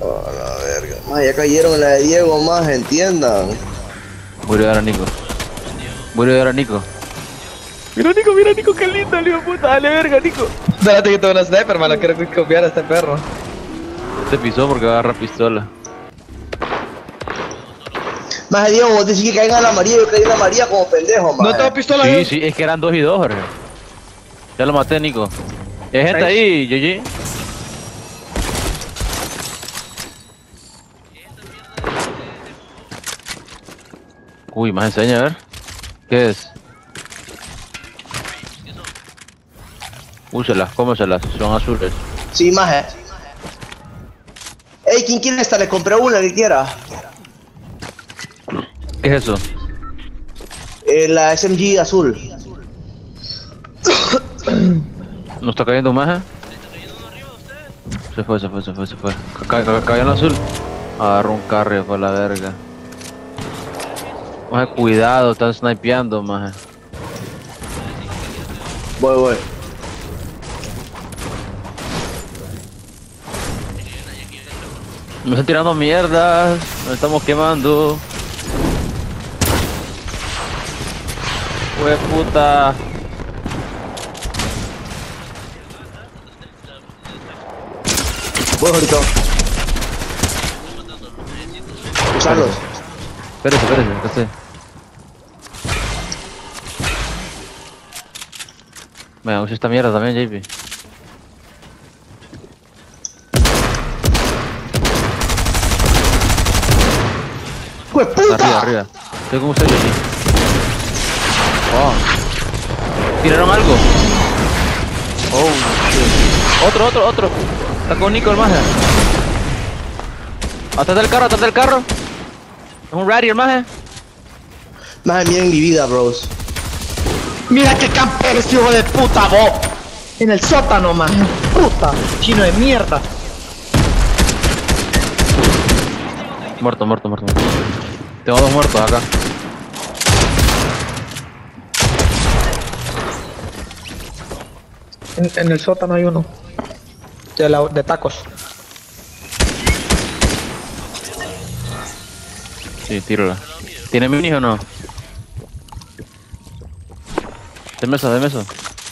Oh, la verga. Más, ya cayeron en la de Diego, más, entiendan. Voy a ayudar a Nico. Voy a ayudar a Nico. Mira Nico, qué lindo, hijo de puta, dale verga, Nico. Espérate que tengo una sniper, hermano, quiero copiar a este perro. Te pisó porque va a agarrar pistola. Más, Diego, vos decís que caigan a la María, yo caí en la María como pendejo, más. No tengo pistola, Sí, sí, es que eran 2 y 2, Jorge. Ya lo maté, Nico. Hay gente ahí, GG. Uy, más enseña, a ver. ¿Qué es? Úselas, cómeselas, son azules. Sí, maje. Ey, ¿quién quiere esta? Le compré una, que quiera. ¿Qué es eso? La SMG azul. ¿No está cayendo más? Se fue. Cayó en azul. Agarró un carro por la verga. Maje, cuidado, están snipeando, maje. Voy. Me están tirando mierdas, nos estamos quemando. Hue puta. Voy, ahorita. Usarlos. Espérese, acá estoy. Venga, usa esta mierda también, JP. ¡Pues puta! Arriba. Estoy con usted, JP. Oh. ¿Tiraron algo? Oh, shit. Otro. Está con Nico el maje. Atrás del carro. Es un Ratty el maje. Maje, miren mi vida, bros. Mira qué camper ese hijo de puta, vos. En el sótano, man. Puta, chino de mierda. Muerto. Tengo 2 muertos acá. En el sótano hay uno. De tacos. Sí, tírala. ¿Tiene minis o no? Deme eso.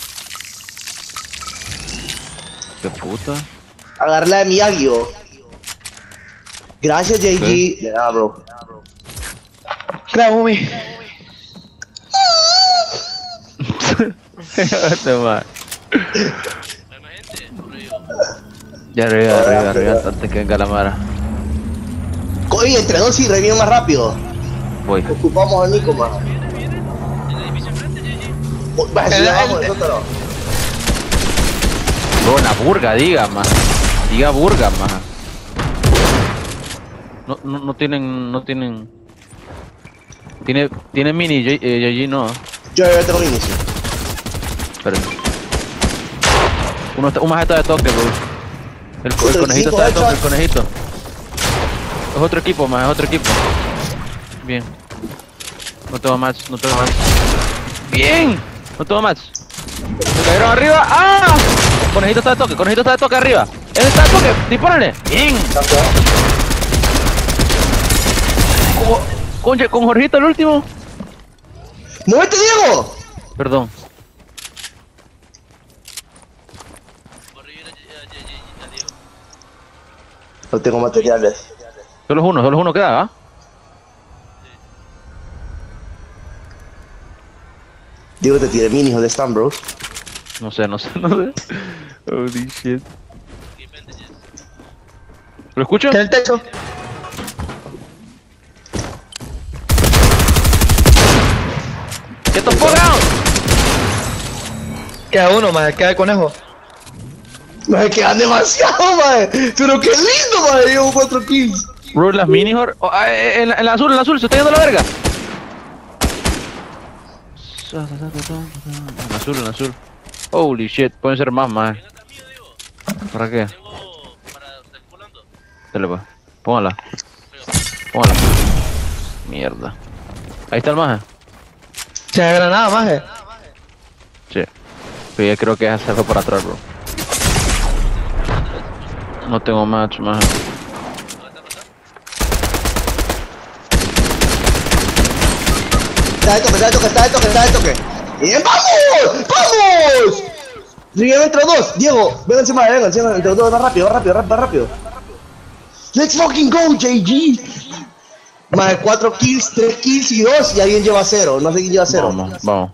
Qué puta. Agarré la de Miyagi-Oh. Gracias, JG. De nada, bro. Creo, homie. Este man. Ya arriba, antes que venga la mara. Oye, entre dos y reviven más rápido. Voy. Ocupamos a Nico, más. Vas a subir abajo del sótano. Bro, la burga, diga burga, más. No tienen. Tiene mini, JG no. Yo ya tengo el inicio. Espérenme. Un más está de toque, bro. El conejito está de toque, el conejito. Es otro equipo, más, es otro equipo. Bien. No tengo más. Bien. No tengo más. Se cayeron arriba. ¡Ah! Conejito está de toque arriba. Él está de toque, dispárale. Bien. Con Jorgito el último. ¡Muévete, Diego! Perdón. No tengo materiales. Solo es uno queda, ¿ah? Diego, te tiré mini, ¿dónde están, bro? No sé. Holy shit. ¿Lo escucho? En el techo. ¡Get the fuck out! Queda uno, man. Queda el conejo. Me quedan demasiado, mae. Pero qué lindo, mae. Llevo 4 kills. Bro, las mini en el azul, se está yendo la verga. En el azul. Holy shit, pueden ser más. ¿Para qué? Dale, pues. Póngala. Mierda. Ahí está el maje. Se da granada, maje. Sí. Pero ya creo que es hacerlo por atrás, bro. No tengo match, maje. Está de toque. ¡Bien, vamos! ¡Vamos! Llegan entre los dos. Diego, vénganse más, entre los dos, más rápido. Let's fucking go, JG. Más 4 kills, 3 kills y 2 y alguien lleva 0. No sé quién lleva 0. Vamos.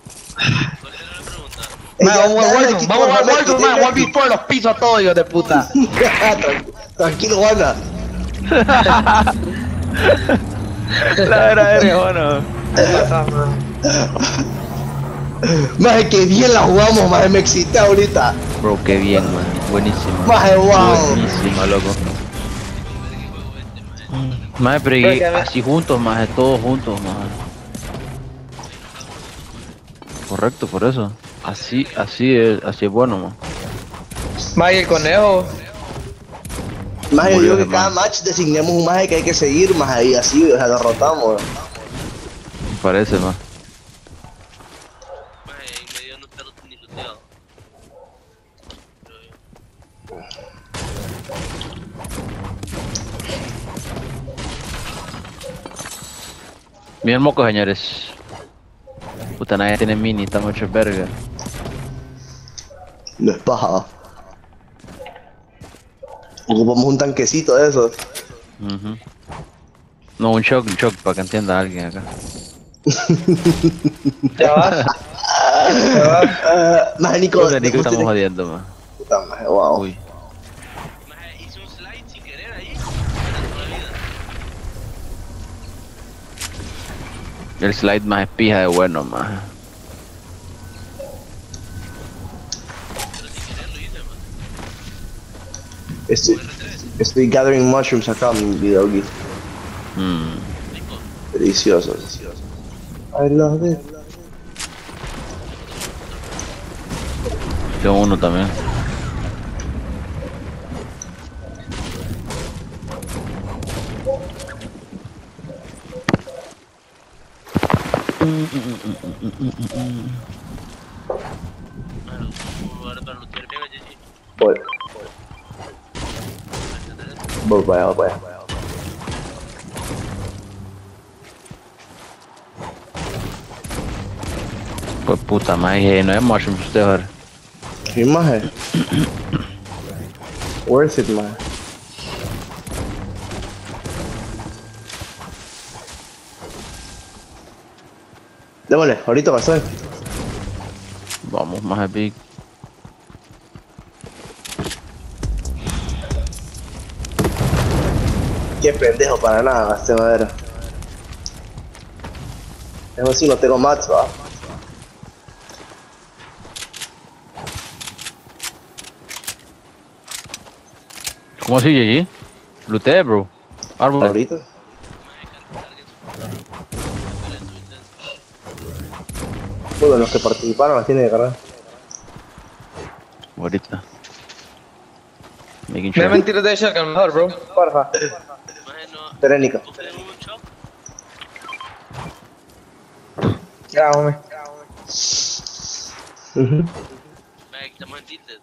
Vamos a Warzone, man. 1v por los pisos todos, hijos de puta. Tranquilo, Wanda. La verdadera, bueno. Más que bien la jugamos, más me excité ahorita. Bro, qué bien, man. Buenísimo. Más wow. Buenísimo, loco. Más, pero y así juntos, más, todos juntos, más. Correcto, por eso. Así es bueno, man. Más el conejo. Más yo digo que cada match designemos un maje que hay que seguir, más ahí así, o sea, derrotamos. Me parece, man. Bien moco, señores. Puta, nadie tiene mini, está mucho verga. No es paja. Ocupamos un tanquecito de esos. No, un shock, para que entienda alguien acá. ¿Ya vas? Más Nico, Puta, Nico, estamos jodiendo, man. Puta maje, wow. Uy. Hice un slide sin querer ahí. El slide más espija de bueno, man. Pero sin querer lo hice, man. Estoy gathering mushrooms acá, mi video aquí. Delicioso. I love it. Tengo uno también. Ahora para lutear bien a GG. Voy para allá. Pues puta, maje, no es mushroom usted ahora. ¿Qué maje? Worth it, maje. Démosle, ahorita pasó. Vamos, maje, big. Qué pendejo para nada, este madera. Eso sí, no tengo mats, va. ¿Cómo así, GG? Lutee, bro. Árbol. Ahorita. Bueno, los que participaron las tienen que cargar. Ahorita. Making Me sure. mentiras de shotgun mejor, bro. Porfa. Bueno, Terénica. ¿tú tenés un shock? Ya, hombre. Estamos en tilted.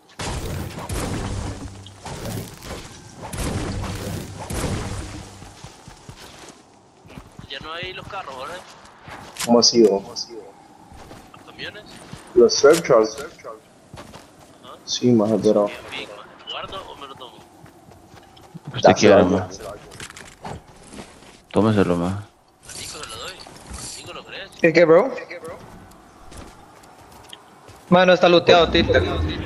Ya no hay los carros, ¿verdad? ¿Cómo así, Los camiones. Los surcharges. Ajá. Sí, maje, pero... Bien, big, man. ¿Guardo o me lo tomo? Usted quiere, Dáselo, man. Tómeselo, man. A Nico se lo doy. Nico, ¿lo crees? ¿Qué, bro? Mano, está looteado, Titer.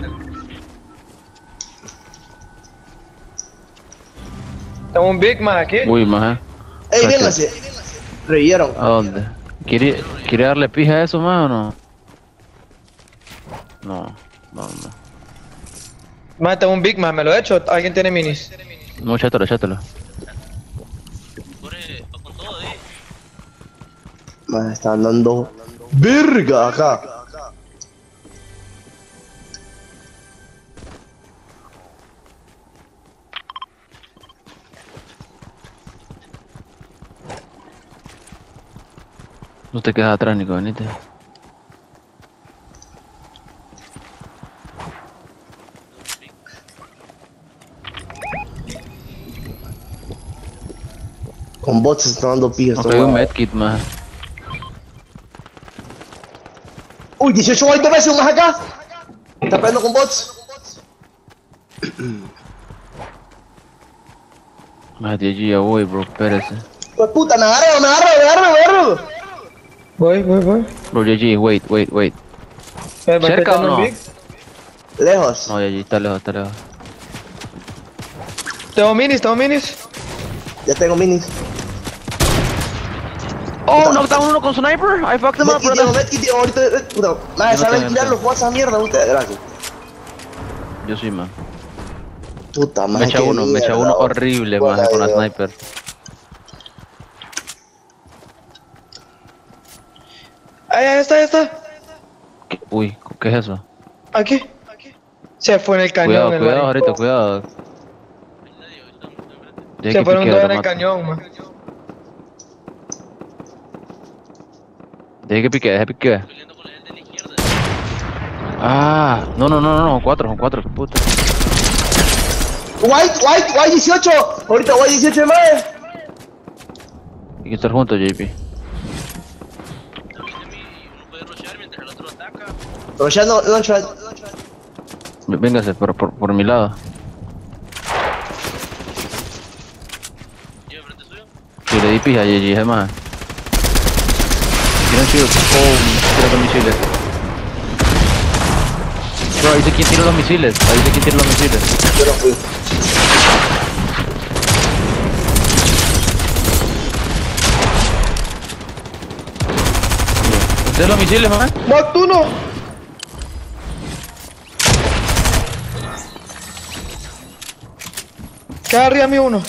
Tengo un Big Man aquí. Uy, maje. ¡Ey, véngase! Reyeron. ¿A dónde? ¿Quiere darle pija a eso, man, o no? No. Man, tengo un Big Man, me lo he hecho. ¿Alguien tiene minis? No, échatelo. Corre, va con todo ahí. Maje, están dando... ¡Verga! Acá. No te quedas atrás, Nico, venite. Con bots se están dando pijas. No hay un medkit, man. Uy, 18 white dos veces, un más acá. Está peleando con bots. Más de allí ya voy, bro, espérese. Pues puta, me agarro. Voy. Bro, GG, wait. ¿Cerca o no? Lejos. No, GG, está lejos. Tengo minis. Ya tengo minis. Oh, knockdown uno con sniper. I fucked him up, brother. Medkit, Diego, ahorita. Puta, madre, Yo no saben tengo, tirar no los juegos a mierda ustedes, gracias. Yo sí, man. Puta, Me madre. echa uno horrible, man, con la sniper. Ahí está. Uy, ¿qué es eso? Aquí. Se fue en el cañón. Cuidado, ahorita, cuidado. Se fueron dos en el cañón, man. Deje que pique. Peleando con la gente de la izquierda. Ah, no, cuatro, puta. White 18. Ahorita White 18 de madre. Hay que estar juntos, JP. También de mí y uno puede rushear mientras el otro ataca. Pero ya no, launchpad. Véngase por mi lado. Yo enfrente suyo. Si le di pija, GG, es más. Tiran shield. Tira con misiles. Bro, ahí sé quién tira los misiles. Yo no fui. ¿Ustedes los misiles, man? ¡No, tú no! Queda arriba mi uno.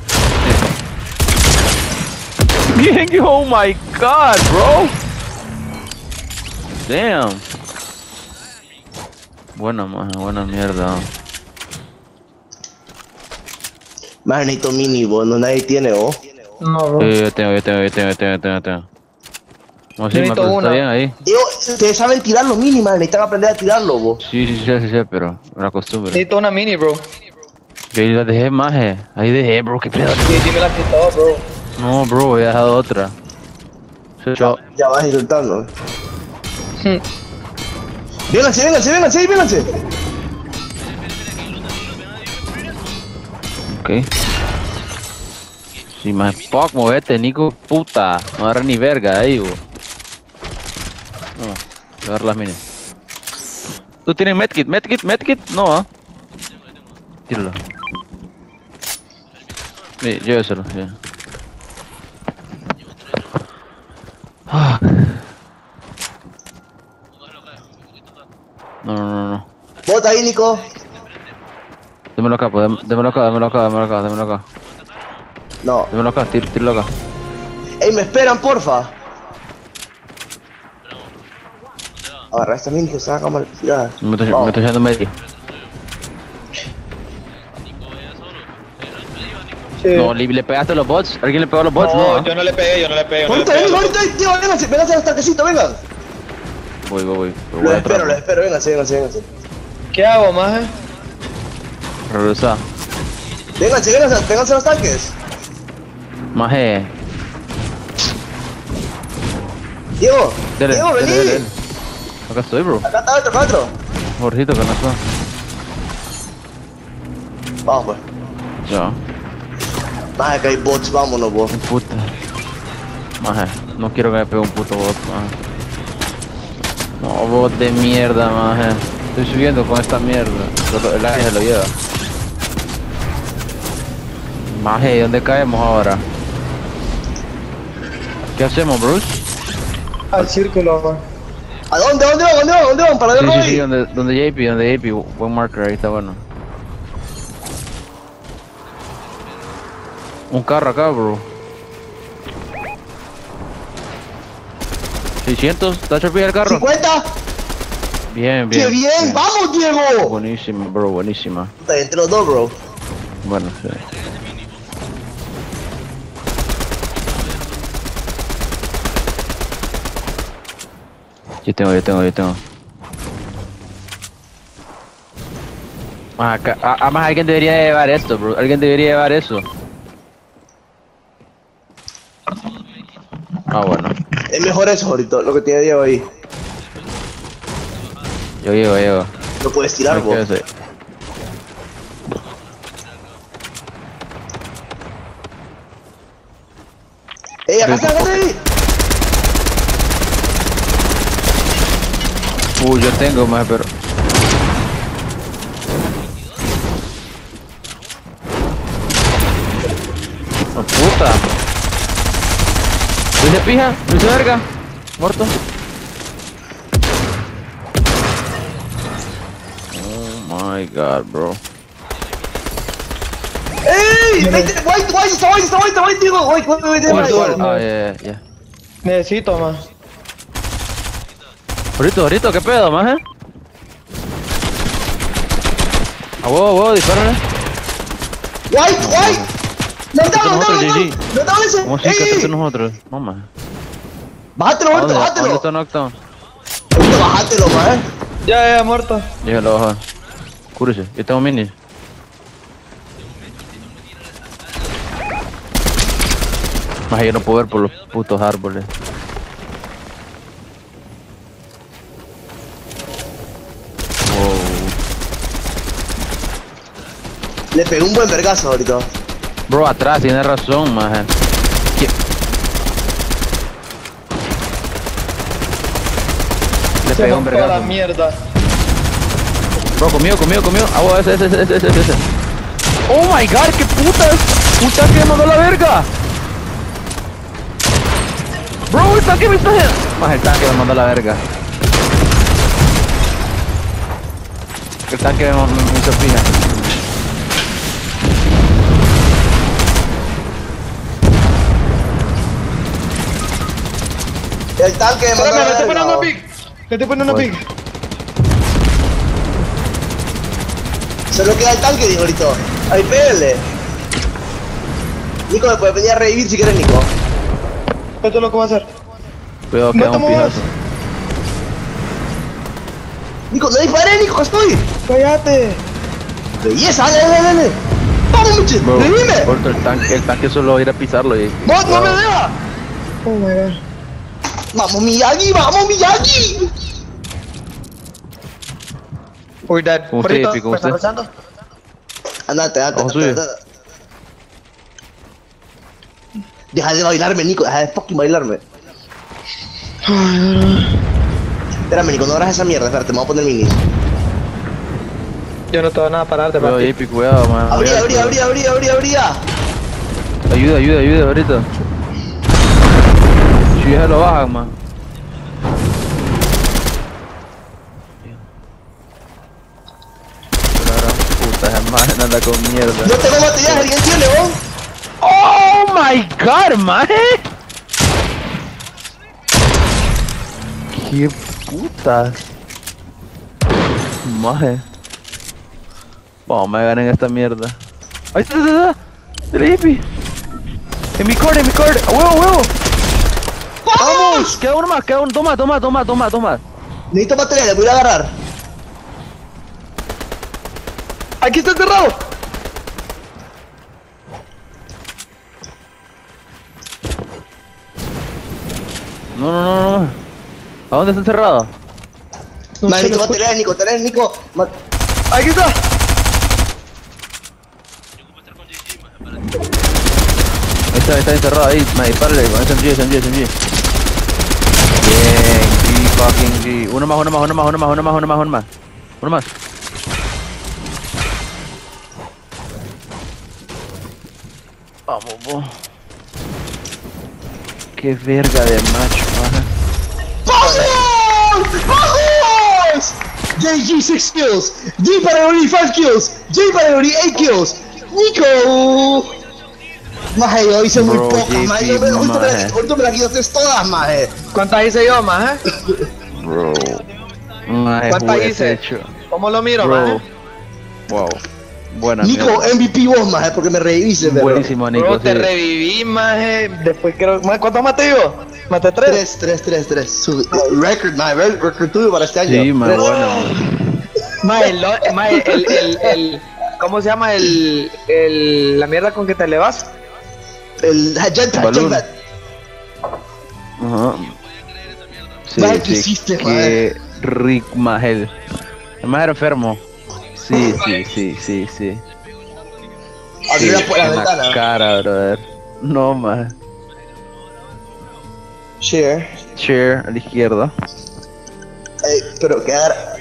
Bien, oh my god, bro. Damn. Buena mierda. Más necesito mini, vos, no nadie tiene, vos. No, bro. Yo tengo. No, sí, Necesito man, una. está bien ahí. Digo, ustedes saben tirar los mini, man, necesitan aprender a tirarlo, vos. Sí, pero una costumbre. Necesito una mini, bro. Yo ahí la dejé, maje. Ahí dejé, bro, qué pedo. Sí, me la quitó, bro. No, bro, he dejado otra. Yo, Ya vas insultando. Hmm. Vénganse. ok. Sí, más fuck, movete, Nico, puta. No agarra ni verga ahí, bro. No, voy a dar las minas. ¿Tú tienes medkit? No, ¿ah? Tíralo. Sí, lléveselo, ya. Ah. No. Bota ahí, Nico. Démelo acá, pues, démelo acá. No. Démelo acá, tíralo acá. Ey, me esperan, porfa. Agarra esta mini que se haga mal tirada. Me estoy echando medio. Nico, vaya solo. Sí. No, le pegaste a los bots. ¿Alguien le pegó a los bots? No, ¿ah? yo no le pegué. Ahorita, tío, vénganse al estanquecito, vengan. Voy. Los espero, vénganse. ¿Qué hago, maje? Regresa. Vénganse los tanques. Maje. Diego, Dele. vení. Acá estoy, bro. Acá está otro. Jorgito, que no está. Vamos, pues. Ya. Más que hay bots, vámonos, vos. Puta. Maje. No quiero que me pegue un puto bot, maje. No, bot de mierda, maje. Estoy subiendo con esta mierda. El aire se lo lleva. Maje, ¿dónde caemos ahora? ¿Qué hacemos, Bruce? Al círculo, man. ¿A dónde van? ¿Para ver Sí, donde JP, buen marker, ahí está bueno. Un carro acá, bro. 600, ¿está chorpilla el carro? 50. Bien. ¡Qué bien! ¡Vamos, Diego! Buenísima, bro, buenísima. Puta, entre los dos, bro. Bueno, sí. Yo tengo. Más alguien debería llevar esto, bro. Alguien debería llevar eso. Ah, bueno. Es mejor eso ahorita, lo que tiene Diego ahí. Yo llego. No puedes tirar, Me vos. quedo así. Acá está, ahí. Yo tengo más, pero... ¡Oh, puta! ¿Dice pija? ¿Dice verga? ¿Muerto? Oh my god, bro. ¡Ey! White, está white, digo. White. Ah, ya. Necesito más. Ahorita, ¿qué pedo, más, A huevo, dispárale. White. No, ese. ¿Cómo así que entre nosotros? Mamá. Bájatelo, ¿Dónde bájatelo. está knockdown? Ahorita bájatelo, maje. Ya, muerto. Déjalo bajar. Cúrese, yo tengo minis. Más yo no puedo ver por los putos árboles. Wow. Le pegué un buen vergazo ahorita. Bro, atrás, tiene razón, maje. Le pegué un la vergazo. mierda. Bro, conmigo. Ah, bueno, ese. Oh my god, qué putas. Un tanque me mandó la verga. Bro, el tanque me está... Más el tanque me mandó la verga. El tanque me hizo fija. El tanque me mandó Espérame, la me estoy verga, poniendo vos. pic. Me estoy poniendo Voy. pic. Solo queda el tanque, dijo ahorita. Ahí, pégale. Nico, me puedes venir a revivir si quieres, Nico. Esto es lo que voy a hacer. Cuidado, No queda te un muevas. pijazo. Nico, no disparé, Nico, estoy. Cállate. Belleza, dale. Vamos, Michi, Bro, revime. corto el tanque solo va a ir a pisarlo y... Vos, no me dejas. Oh my god. Vamos, Miyagi. Uy, dad. ¿Cómo usted, Epi, cómo usted? Andate. Ojo suyo. Deja de bailarme, Nico, deja de fucking bailarme. Espérame, Nico, no abras esa mierda, espérate, me voy a poner minis. Yo no te voy a nada pararte, Cuidado, papi. Epi, cuidado, man. Abría. Ayuda ahorita. Si ya lo bajan, man. La gran puta, esa madre anda con mierda. No tengo material, ¿alguien tiene, vos? Oh my god, man. Qué putas. Maje. Vamos, me ganen esta mierda. Ahí está. Dele, hippie. En mi core. ¡A huevo! ¡Vamos! Queda uno más, toma. Necesito material, voy a agarrar. Aquí está enterrado. No. ¿A dónde está encerrado? No Vale, se Nico, lo escucho. material, Nico. Aquí está. Está encerrado ahí, me dispárale con SMG. Bien, G fucking G. Uno más. Vamos, bo. Qué verga de match, maja. ¡Vamos! JG 6 kills, G Priority 5 kills, J Priority 8 kills. Nico. Maje, yo hice muy Bro, pocas, JP, maje. Ahorita me las quitaste todas, maje. ¿Cuántas hice yo, más, Bro. Maje, ¿Cuántas jugué hice? hecho. ¿Cómo lo miro, Bro. más? Wow. Buena Nico, mierda. MVP vos, maje, porque me reviviste, pero. Buenísimo, Nico. Bro, te sí. reviví, maje. Después creo... ¿Cuántos maté yo? Maté 3. 3. Su record, maje, record tuyo para este año. Sí, man, Tres. bueno. Maje, el... ¿Cómo se llama la mierda con que te elevas? El Jetpack. Balloon. Ajá. Sí, Maje, ¿qué hiciste, qué rico, maje. El más era enfermo. Sí. Abrí la En la ventana. cara, brother. No, más. Share. Share a la izquierda. Ey, pero quedar